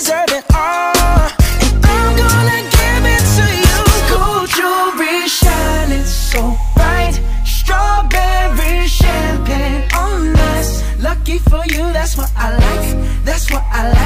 deserve it all, and I'm gonna give it to you. Gold jewelry shining so bright, strawberry champagne on us. Lucky for you, that's what I like, that's what I like.